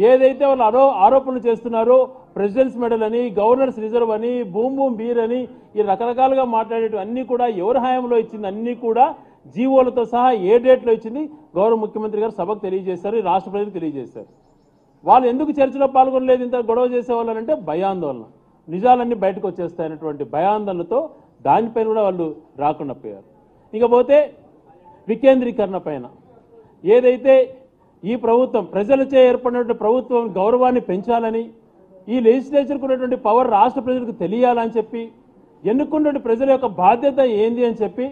ఏదైతే వాళ్ళు ఆరోపణలు చేస్తున్నారో ప్రెసిడెంట్స్ మెడల్ అని, గవర్నర్స్ రిజర్వ్ అని, బూమ్ బూమ్ బీర్ అని ఈ రకరకాలుగా మాట్లాడేటివి అన్నీ కూడా ఎవరి హయాంలో ఇచ్చింది అన్నీ కూడా జీవోలతో సహా ఏ డేట్లో ఇచ్చింది గౌరవ ముఖ్యమంత్రి గారు సభకు తెలియజేశారు, ఈ రాష్ట్ర ప్రజలకు తెలియజేశారు. వాళ్ళు ఎందుకు చర్చలో పాల్గొనలేదు, ఇంత గొడవ చేసేవాళ్ళంటే భయాందోళన, నిజాలన్నీ బయటకు వచ్చేస్తాయన్నటువంటి భయాందోళనతో దానిపైన కూడా వాళ్ళు రాకుండా పోయారు. ఇకపోతే వికేంద్రీకరణ పైన ఏదైతే ఈ ప్రభుత్వం ప్రజలచే ఏర్పడినటువంటి ప్రభుత్వం గౌరవాన్ని పెంచాలని, ఈ లెజిస్లేచర్కు ఉన్నటువంటి పవర్ రాష్ట్ర ప్రజలకు తెలియాలని చెప్పి, ఎన్నుకున్నటువంటి ప్రజల యొక్క బాధ్యత ఏంది అని చెప్పి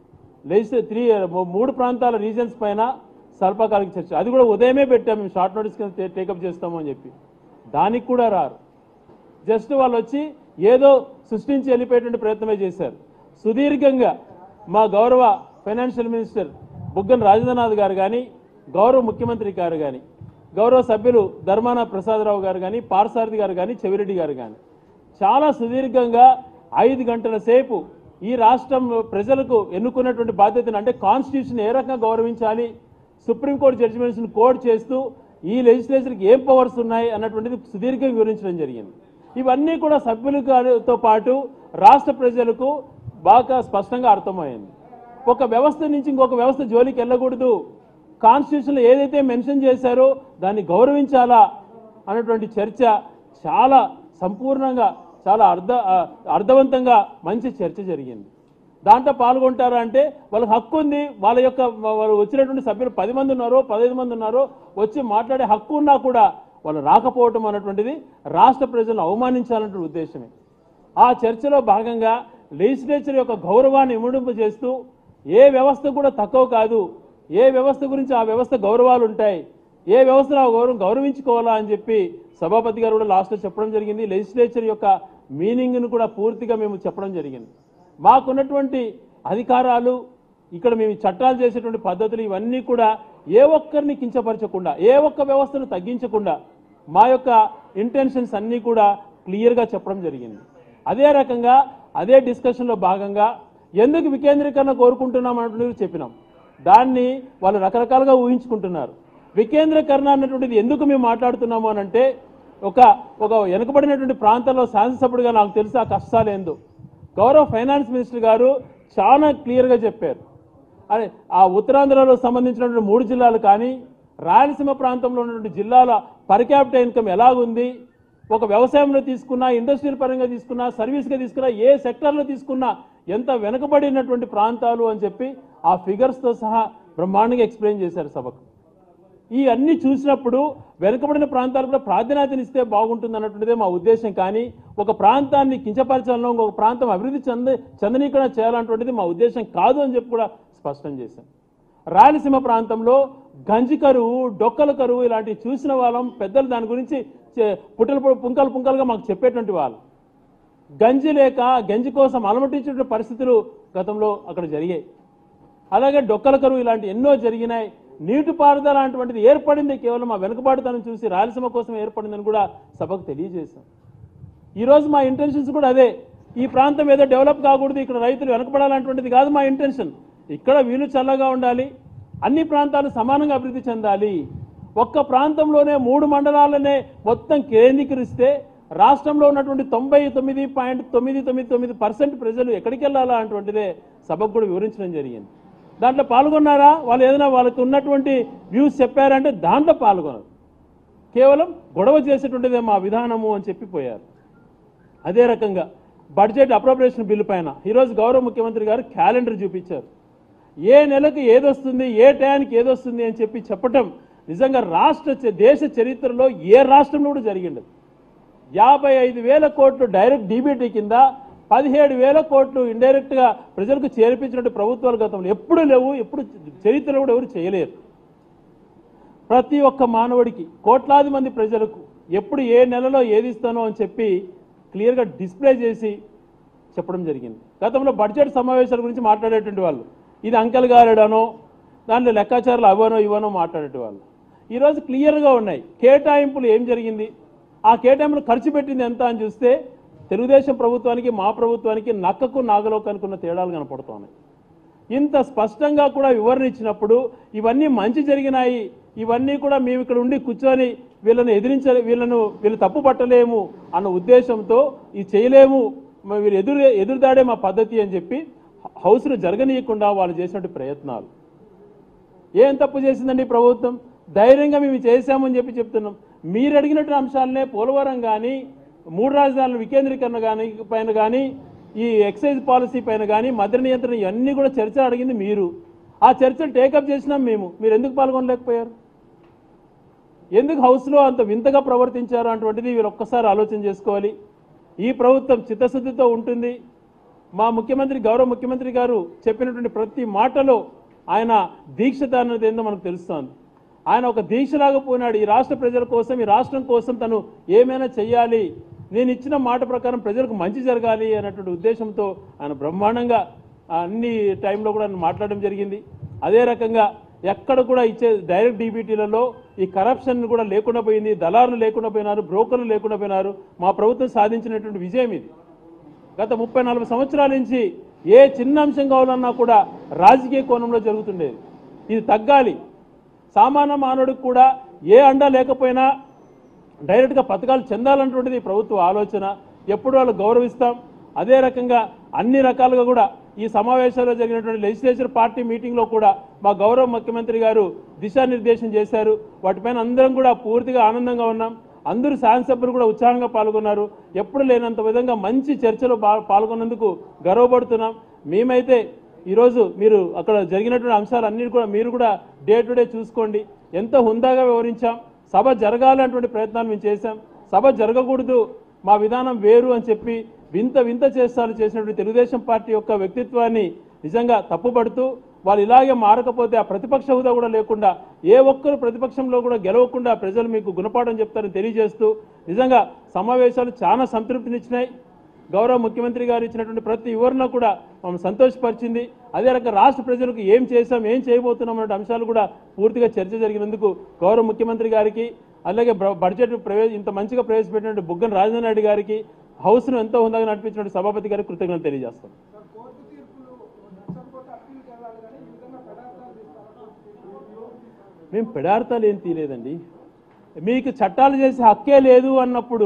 మూడు ప్రాంతాల రీజన్స్ పైన స్వల్పకాలిక చర్చ, అది కూడా ఉదయమే పెట్టాం మేము, షార్ట్ నోటీస్ కింద టేకప్ చేస్తాము అని చెప్పి. దానికి కూడా రారు, జస్ట్ వాళ్ళు వచ్చి ఏదో సృష్టించి వెళ్ళిపోయేటువంటి ప్రయత్నమే చేశారు. సుదీర్ఘంగా మా గౌరవ ఫైనాన్షియల్ మినిస్టర్ బుగ్గన రాజేంద్రనాథ్ గారు కానీ, గౌరవ ముఖ్యమంత్రి గారు కానీ, గౌరవ సభ్యులు ధర్మాన ప్రసాదరావు గారు కానీ, పార్సారథి గారు కానీ, చెవిరెడ్డి గారు కానీ చాలా సుదీర్ఘంగా 5 గంటల సేపు ఈ రాష్ట్రం ప్రజలకు ఎన్నుకున్నటువంటి బాధ్యతను, అంటే కాన్స్టిట్యూషన్ ఏ రకంగా గౌరవించాలి, సుప్రీంకోర్టు జడ్జిమెంట్స్ని కోడ్ చేస్తూ ఈ లెజిస్లేచర్కి ఏం పవర్స్ ఉన్నాయి అన్నటువంటిది సుదీర్ఘంగా వివరించడం జరిగింది. ఇవన్నీ కూడా సభ్యులతో పాటు రాష్ట్ర ప్రజలకు బాగా స్పష్టంగా అర్థమైంది. ఒక వ్యవస్థ నుంచి ఇంకొక వ్యవస్థ జోలికి వెళ్ళకూడదు, కాన్స్టిట్యూషన్లో ఏదైతే మెన్షన్ చేశారో దాన్ని గౌరవించాలా అన్నటువంటి చర్చ చాలా సంపూర్ణంగా, చాలా అర్థవంతంగా మంచి చర్చ జరిగింది. దాంట్లో పాల్గొంటారా అంటే వాళ్ళకి హక్కు ఉంది, వాళ్ళు వచ్చినటువంటి సభ్యులు 10 మంది ఉన్నారో 15 మంది ఉన్నారో వచ్చి మాట్లాడే హక్కు ఉన్నా కూడా వాళ్ళు రాకపోవటం అన్నటువంటిది రాష్ట్ర ప్రజలను అవమానించాలన్నటువంటి ఉద్దేశమే. ఆ చర్చలో భాగంగా లెజిస్లేచర్ యొక్క గౌరవాన్ని ఇముడింపజేస్తూ ఏ వ్యవస్థ కూడా తక్కువ కాదు, ఏ వ్యవస్థ గురించి ఆ వ్యవస్థ గౌరవాలు ఉంటాయి, ఏ వ్యవస్థలో ఆ గౌరవం గౌరవించుకోవాలా అని చెప్పి సభాపతి గారు కూడా లాస్ట్లో చెప్పడం జరిగింది. లెజిస్లేచర్ యొక్క మీనింగ్ను కూడా పూర్తిగా మేము చెప్పడం జరిగింది. మాకున్నటువంటి అధికారాలు, ఇక్కడ మేము చట్టాలు చేసేటువంటి పద్ధతులు ఇవన్నీ కూడా ఏ ఒక్కరిని కించపరచకుండా, ఏ ఒక్క వ్యవస్థను తగ్గించకుండా మా యొక్క ఇంటెన్షన్స్ అన్నీ కూడా క్లియర్గా చెప్పడం జరిగింది. అదే రకంగా అదే డిస్కషన్లో భాగంగా ఎందుకు వికేంద్రీకరణ కోరుకుంటున్నాం అన్నటువంటిది చెప్పినాం. దాన్ని వాళ్ళు రకరకాలుగా ఊహించుకుంటున్నారు. వికేంద్రీకరణ అన్నటువంటిది ఎందుకు మేము మాట్లాడుతున్నాము అని అంటే, ఒక వెనుకబడినటువంటి ప్రాంతాల్లో శాసనసభ్యుడిగా నాకు తెలిసి ఆ కష్టాలు ఏందో గౌరవ ఫైనాన్స్ మినిస్టర్ గారు చాలా క్లియర్గా చెప్పారు. అదే ఆ ఉత్తరాంధ్రలో సంబంధించినటువంటి 3 జిల్లాలు కానీ, రాయలసీమ ప్రాంతంలో ఉన్నటువంటి జిల్లాల పర్ క్యాపిటల్ ఇన్కమ్ ఎలాగుంది, ఒక వ్యవసాయంలో తీసుకున్నా, ఇండస్ట్రియల్ పరంగా తీసుకున్నా, సర్వీస్గా తీసుకున్నా, ఏ సెక్టర్లో తీసుకున్నా ఎంత వెనుకబడినటువంటి ప్రాంతాలు అని చెప్పి ఆ ఫిగర్స్తో సహా బ్రహ్మాండంగా ఎక్స్ప్లెయిన్ చేశారు సభకు. ఈ అన్ని చూసినప్పుడు వెనుకబడిన ప్రాంతాలు కూడా ప్రాధాన్యతనిస్తే బాగుంటుంది అన్నటువంటిదే మా ఉద్దేశం. కానీ ఒక ప్రాంతాన్ని కించపరచాలనో, ఇంకొక ప్రాంతం అభివృద్ధి చెందనీకరణ చేయాలన్నటువంటిది మా ఉద్దేశం కాదు అని చెప్పి కూడా స్పష్టం చేశాం. రాయలసీమ ప్రాంతంలో గంజి కరువు, డొక్కల కరువు ఇలాంటివి చూసిన వాళ్ళం, పెద్దలు దాని గురించి పుంకలుగా మాకు చెప్పేటువంటి వాళ్ళు. గంజి లేక గంజి కోసం అలమటించిన పరిస్థితులు గతంలో అక్కడ జరిగాయి. అలాగే డొక్కల కరువు ఇలాంటి ఎన్నో జరిగినాయి. నీటిపారుదల అటువంటిది ఏర్పడింది కేవలం ఆ వెనుకబాటుతనం చూసి రాయలసీమ కోసం ఏర్పడిందని కూడా సభకు తెలియజేశాం. ఈరోజు మా ఇంటెన్షన్స్ కూడా అదే. ఈ ప్రాంతం ఏదో డెవలప్ కాకూడదు, ఇక్కడ రైతులు వెనుకబడాలన్నటువంటిది కాదు మా ఇంటెన్షన్. ఇక్కడ వీలు చల్లగా ఉండాలి, అన్ని ప్రాంతాలు సమానంగా అభివృద్ధి చెందాలి. ఒక్క ప్రాంతంలోనే 3 మండలాలనే మొత్తం కేంద్రీకరిస్తే రాష్ట్రంలో ఉన్నటువంటి 99.999% ప్రజలు ఎక్కడికి వెళ్ళాలా అటువంటిదే సభకు కూడా వివరించడం జరిగింది. దాంట్లో పాల్గొన్నారా? వాళ్ళు ఏదైనా వాళ్ళకి ఉన్నటువంటి వ్యూస్ చెప్పారంటే దాంట్లో పాల్గొనరు, కేవలం గొడవ చేసేటువంటిదే మా విధానము అని చెప్పిపోయారు. అదే రకంగా బడ్జెట్ అప్రోప్రియేషన్ బిల్లు పైన ఈరోజు గౌరవ ముఖ్యమంత్రి గారు క్యాలెండర్ చూపించారు. ఏ నెలకు ఏదొస్తుంది, ఏ టయానికి ఏదొస్తుంది అని చెప్పటం నిజంగా దేశ చరిత్రలో ఏ రాష్ట్రంలో కూడా జరిగింది. 55,000 కోట్లు డైరెక్ట్ డీబీటీ కింద, 17,000 కోట్లు ఇండైరెక్ట్గా ప్రజలకు చేర్పించినట్టు ప్రభుత్వాలు గతంలో ఎప్పుడు లేవు, ఎప్పుడు చరిత్రలో కూడా ఎవరు చేయలేరు. ప్రతి ఒక్క మానవుడికి, కోట్లాది మంది ప్రజలకు ఎప్పుడు ఏ నెలలో ఏది ఇస్తానో అని చెప్పి క్లియర్గా డిస్ప్లే చేసి చెప్పడం జరిగింది. గతంలో బడ్జెట్ సమావేశాల గురించి మాట్లాడేటువంటి వాళ్ళు ఇది అంకెల్ గారడనో, దాంట్లో లెక్కాచారాలు అవనో ఇవనో మాట్లాడేటువంటి ఈరోజు క్లియర్గా ఉన్నాయి. కేటాయింపులు ఏం జరిగింది, ఆ కేటాయింపులు ఖర్చు పెట్టింది ఎంత అని చూస్తే తెలుగుదేశం ప్రభుత్వానికి మా ప్రభుత్వానికి నక్కకు నాగలోకి అనుకున్న తేడాలు కనపడుతున్నాయి. ఇంత స్పష్టంగా కూడా వివరణ ఇచ్చినప్పుడు ఇవన్నీ మంచి జరిగినాయి, ఇవన్నీ కూడా మేము ఇక్కడ ఉండి కూర్చొని వీళ్ళు తప్పు పట్టలేము అన్న ఉద్దేశంతో ఇది చేయలేము, వీళ్ళు ఎదురుదాడే మా పద్ధతి అని చెప్పి హౌస్ను జరగనీయకుండా వాళ్ళు చేసినట్టు ప్రయత్నాలు. ఏం తప్పు చేసిందండి ప్రభుత్వం? ధైర్యంగా మేము చేశామని చెప్పి చెప్తున్నాం. మీరు అడిగినట్టు అంశాలనే పోలవరం కానీ, 3 రాజధానుల వికేంద్రీకరణ పైన కానీ, ఈ ఎక్సైజ్ పాలసీ పైన కానీ, మద్య నియంత్రణ ఇవన్నీ కూడా చర్చ అడిగింది మీరు. ఆ చర్చను టేకప్ చేసినాం మేము. మీరు ఎందుకు పాల్గొనలేకపోయారు? ఎందుకు హౌస్లో అంత వింతగా ప్రవర్తించారు అటువంటిది వీళ్ళు ఒక్కసారి ఆలోచన చేసుకోవాలి. ఈ ప్రభుత్వం చిత్తశుద్ధితో ఉంటుంది. మా ముఖ్యమంత్రి, గౌరవ ముఖ్యమంత్రి గారు చెప్పినటువంటి ప్రతి మాటలో ఆయన దీక్షత అన్నది ఏందో మనకు తెలుస్తోంది. ఆయన ఒక దీక్షలాగా పోయినాడు. ఈ రాష్ట్ర ప్రజల కోసం, ఈ రాష్ట్రం కోసం తను ఏమైనా చెయ్యాలి, నేను ఇచ్చిన మాట ప్రకారం ప్రజలకు మంచి జరగాలి అన్నటువంటి ఉద్దేశంతో ఆయన బ్రహ్మాండంగా అన్ని టైంలో కూడా మాట్లాడడం జరిగింది. అదే రకంగా ఎక్కడ కూడా ఇచ్చే డైరెక్ట్ డీబీటీలలో ఈ కరప్షన్ కూడా లేకుండా పోయింది, దళారులు లేకుండా పోయినారు, బ్రోకర్లు లేకుండా పోయినారు. మా ప్రభుత్వం సాధించినటువంటి విజయం ఇది. గత 30-40 సంవత్సరాల నుంచి ఏ చిన్న అంశం కావాలన్నా కూడా రాజకీయ కోణంలో జరుగుతుండేది. ఇది తగ్గాలి. సామాన్య మానవుడికి కూడా ఏ అండా లేకపోయినా డైరెక్ట్గా పథకాలు చెందాలన్నటువంటిది ప్రభుత్వ ఆలోచన. ఎప్పుడు వాళ్ళు గౌరవిస్తాం. అదే రకంగా అన్ని రకాలుగా కూడా ఈ సమావేశాల్లో జరిగినటువంటి లెజిస్లేచర్ పార్టీ మీటింగ్లో కూడా మా గౌరవ ముఖ్యమంత్రి గారు దిశానిర్దేశం చేశారు. వాటిపైన అందరం కూడా పూర్తిగా ఆనందంగా ఉన్నాం. అందరూ శాసనసభ్యులు కూడా ఉత్సాహంగా పాల్గొన్నారు. ఎప్పుడు లేనంత విధంగా మంచి చర్చలో పాల్గొన్నందుకు గర్వపడుతున్నాం. మేమైతే ఈరోజు మీరు అక్కడ జరిగినటువంటి అంశాలన్నీ కూడా మీరు కూడా డే టు డే చూసుకోండి. ఎంతో హుందాగా వివరించాం. సభ జరగాలన్నటువంటి ప్రయత్నాలు మేము చేశాం. సభ జరగకూడదు, మా విధానం వేరు అని చెప్పి వింత చేస్తాలు చేసినటువంటి తెలుగుదేశం పార్టీ యొక్క వ్యక్తిత్వాన్ని నిజంగా తప్పుపడుతూ, వాళ్ళు ఇలాగే మారకపోతే ఆ ప్రతిపక్ష హోదా కూడా లేకుండా ఏ ఒక్కరు ప్రతిపక్షంలో కూడా గెలవకుండా ప్రజలు మీకు గుణపాఠం చెప్తారని తెలియజేస్తూ, నిజంగా సమావేశాలు చాలా సంతృప్తినిచ్చినాయి. గౌరవ ముఖ్యమంత్రి గారు ఇచ్చినటువంటి ప్రతి వివరణ కూడా మమ్మల్ని సంతోషపరిచింది. అదే రకంగా రాష్ట్ర ప్రజలకు ఏం చేశాం, ఏం చేయబోతున్నాం అనే అంశాలు కూడా పూర్తిగా చర్చ జరిగినందుకు గౌరవ ముఖ్యమంత్రి గారికి, అలాగే బడ్జెట్ ఇంత మంచిగా ప్రవేశపెట్టినటువంటి బుగ్గన రాజేంద్ర రెడ్డి గారికి, హౌస్ను ఎంతో హుందాగా నడిపించినటువంటి సభాపతి గారికి కృతజ్ఞతలు తెలియజేస్తాం. మేము పెడార్థాలు ఏం తీయలేదండి. మీకు చట్టాలు చేసే హక్కే లేదు అన్నప్పుడు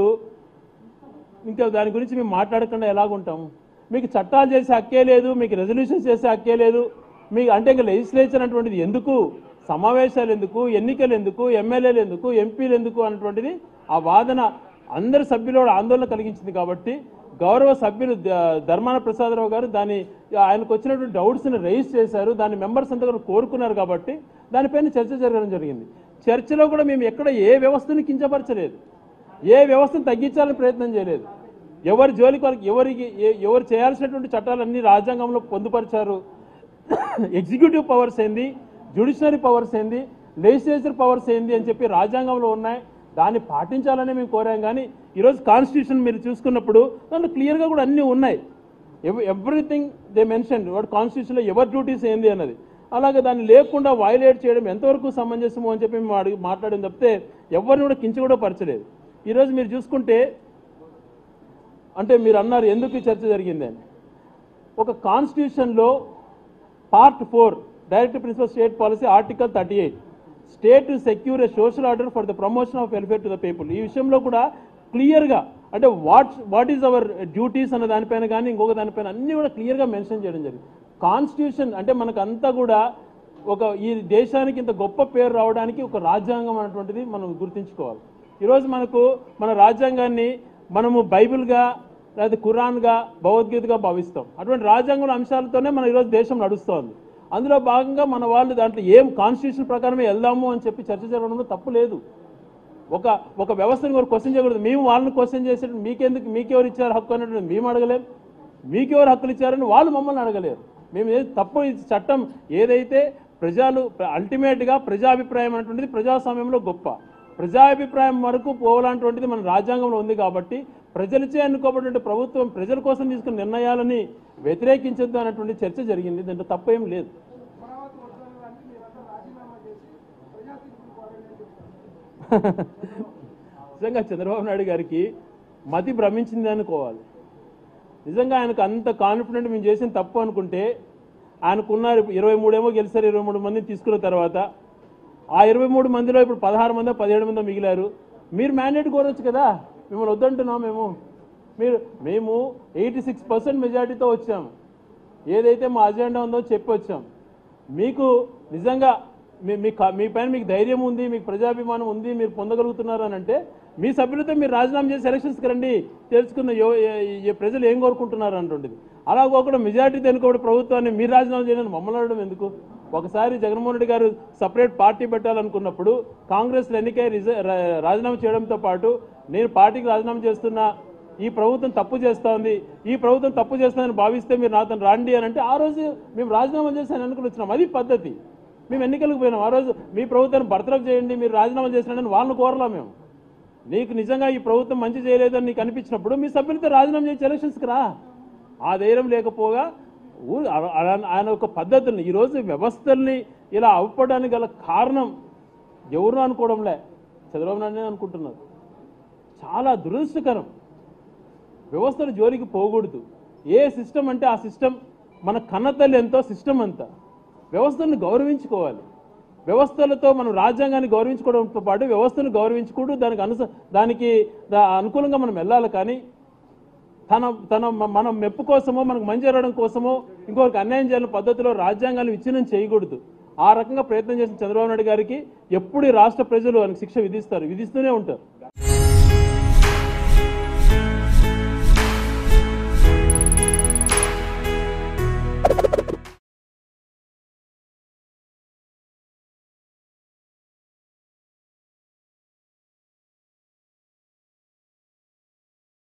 ఇంకా దాని గురించి మేము మాట్లాడకుండా ఎలాగుంటాము? మీకు చట్టాలు చేసే హక్కే లేదు, మీకు రెజల్యూషన్స్ చేసే హక్కే లేదు, మీకు అంటే ఇంకా లెజిస్లేచర్ అటువంటిది ఎందుకు, సమావేశాలు ఎందుకు, ఎన్నికలు ఎందుకు, ఎమ్మెల్యేలు ఎందుకు, ఎంపీలు ఎందుకు అన్నటువంటిది ఆ వాదన అందరి సభ్యులు ఆందోళన కలిగించింది. కాబట్టి గౌరవ సభ్యులు ధర్మాన ప్రసాదరావు గారు దాన్ని ఆయనకు వచ్చినటువంటి డౌట్స్ని రైజ్ చేశారు. దాన్ని మెంబర్స్ అంతా కూడా కోరుకున్నారు. కాబట్టి దానిపైన చర్చ జరగడం జరిగింది. చర్చలో కూడా మేము ఎక్కడ ఏ వ్యవస్థను కించపరచలేదు, ఏ వ్యవస్థను తగ్గించాలని ప్రయత్నం చేయలేదు. ఎవరి జోలికి వాళ్ళకి ఎవరు చేయాల్సినటువంటి చట్టాలన్నీ రాజ్యాంగంలో పొందుపరిచారు. ఎగ్జిక్యూటివ్ పవర్స్ ఏంది, జ్యుడిషియరీ పవర్స్ ఏంది, లెజిస్లేచర్ పవర్స్ ఏంది అని చెప్పి రాజ్యాంగంలో ఉన్నాయి. దాన్ని పాటించాలని మేము కోరాం. కానీ ఈరోజు కాన్స్టిట్యూషన్ మీరు చూసుకున్నప్పుడు దాంట్లో క్లియర్గా కూడా అన్నీ ఉన్నాయి. ఎవ్రీథింగ్ దే మెన్షన్ వాట్ కాన్స్టిట్యూషన్లో ఎవరి డ్యూటీస్ ఏంది అన్నది. అలాగే దాన్ని లేకుండా వైలేట్ చేయడం ఎంతవరకు సమంజసము అని చెప్పి మేము మాట్లాడడం తప్పితే ఎవరిని కూడా కించి కూడా పరచలేదు. ఈరోజు మీరు చూసుకుంటే అంటే మీరు అన్నారు ఎందుకు ఈ చర్చ జరిగింది అని. ఒక కాన్స్టిట్యూషన్లో part 4 direct principle state policy article 38 state to secure a social order for the promotion of welfare to the people. ఈ విషయంలో కూడా క్లియర్గా అంటే వాట్ ఈజ్ అవర్ డ్యూటీస్ అన్న దానిపైన కానీ ఇంకొక దానిపైన అన్నీ కూడా క్లియర్గా మెన్షన్ చేయడం జరిగింది. కాన్స్టిట్యూషన్ అంటే మనకంతా కూడా ఈ దేశానికి ఇంత గొప్ప పేరు రావడానికి ఒక రాజ్యాంగం అనేటువంటిది మనం గుర్తుంచుకోవాలి. ఈరోజు మన రాజ్యాంగాన్ని మనము బైబిల్గా లేదా ఖురాన్గా భగవద్గీతగా భావిస్తాం. అటువంటి రాజ్యాంగం అంశాలతోనే మన ఈరోజు దేశం నడుస్తోంది. అందులో భాగంగా మన వాళ్ళు దాంట్లో ఏం కాన్స్టిట్యూషన్ ప్రకారమే వెళ్దాము అని చెప్పి చర్చ జరగడంలో తప్పు లేదు. ఒక వ్యవస్థను కూడా క్వశ్చన్ చేయకూడదు. మేము వాళ్ళని క్వశ్చన్ చేసేటప్పుడు మీకెవరు ఇచ్చారు హక్కు అనేటువంటి మేము అడగలేం, మీకెవరు హక్కులు ఇచ్చారని వాళ్ళు మమ్మల్ని అడగలేరు. మేము తప్పు చట్టం ఏదైతే అల్టిమేట్గా ప్రజాభిప్రాయం అనేటువంటిది ప్రజాస్వామ్యంలో గొప్ప ప్రజాభిప్రాయం వరకు పోవాలన్నటువంటిది మన రాజ్యాంగంలో ఉంది. కాబట్టి ప్రజలచే ఎన్నుకోబడిన ప్రభుత్వం ప్రజల కోసం తీసుకున్న నిర్ణయాలని వ్యతిరేకించొద్దు అన్నటువంటి చర్చ జరిగింది. దీంట్లో తప్పేం లేదు. నిజంగా చంద్రబాబు నాయుడు గారికి మతి భ్రమించింది అనుకోవాలి. నిజంగా ఆయనకు అంత కాన్ఫిడెంట్ మేము చేసిన తప్పు అనుకుంటే ఆయనకున్నారు 23 ఏమో గెలిచారు, 23 మందిని తీసుకున్న తర్వాత ఆ 23 మందిలో ఇప్పుడు 16 మందో 17 మందో మిగిలారు. మీరు మ్యాండేట్ కోరొచ్చు కదా, మిమ్మల్ని వద్దంటున్నాం మేము 86% మెజార్టీతో వచ్చాము. ఏదైతే మా అజెండా ఉందో చెప్పి వచ్చాం. మీకు నిజంగా మీ పైన మీకు ధైర్యం ఉంది, మీకు ప్రజాభిమానం ఉంది, మీరు పొందగలుగుతున్నారు అని అంటే మీ సభ్యులతో మీరు రాజీనామా చేసి ఎలక్షన్స్కి రండి, తెలుసుకున్న ప్రజలు ఏం కోరుకుంటున్నారు అంటుండేది. అలా కూడా మెజార్టీతో ఎన్నుకోబడి ప్రభుత్వాన్ని మీరు రాజీనామా చేయడానికి మమ్మల్ని అడగడం ఎందుకు? ఒకసారి జగన్మోహన్ రెడ్డి గారు సపరేట్ పార్టీ పెట్టాలనుకున్నప్పుడు కాంగ్రెస్లో ఎన్నికై రాజీనామా చేయడంతో పాటు నేను పార్టీకి రాజీనామా చేస్తున్నా, ఈ ప్రభుత్వం తప్పు చేస్తోంది, ఈ ప్రభుత్వం తప్పు చేస్తుందని భావిస్తే మీరు నాతో రండి అని అంటే ఆ రోజు మేము రాజీనామా చేసి ఎన్నికలు వచ్చినాం. అది పద్ధతి. మేము ఎన్నికలకు పోయినాం. ఆ రోజు మీ ప్రభుత్వాన్ని బర్తరఫ్ చేయండి, మీరు రాజీనామా చేసినాడని వాళ్ళని కోరలా. మేము నీకు నిజంగా ఈ ప్రభుత్వం మంచి చేయలేదని నీకు అనిపించినప్పుడు మీ సభ్యులతో రాజీనామా చేసి ఎలక్షన్స్కి రా. ఆ ధైర్యం లేకపోగా ఆయన ఒక పద్ధతిని ఈరోజు వ్యవస్థల్ని ఇలా అవ్వడానికి గల కారణం ఎవరు అనుకోవడంలే, చంద్రబాబు నాయుడు అనుకుంటున్నారు. చాలా దురదృష్టకరం. వ్యవస్థల జోలికి పోకూడదు. ఏ సిస్టమ్ అంటే ఆ సిస్టమ్ మన కన్నతల్లి ఎంతో సిస్టమ్ అంతా. వ్యవస్థలను గౌరవించుకోవాలి. వ్యవస్థలతో మనం రాజ్యాంగాన్ని గౌరవించుకోవడంతో పాటు వ్యవస్థను గౌరవించుకుంటూ దానికి అనుకూలంగా మనం వెళ్ళాలి. కానీ మనం మెప్పు కోసమో మనకు మంచి జరగడం కోసమో ఇంకొకరికి అన్యాయం చేయాలని పద్ధతిలో రాజ్యాంగాన్ని విచ్ఛిన్నం చేయకూడదు. ఆ రకంగా ప్రయత్నం చేసిన చంద్రబాబు నాయుడు గారికి ఎప్పుడు రాష్ట్ర ప్రజలు ఆయనకు శిక్ష విధిస్తూనే ఉంటారు.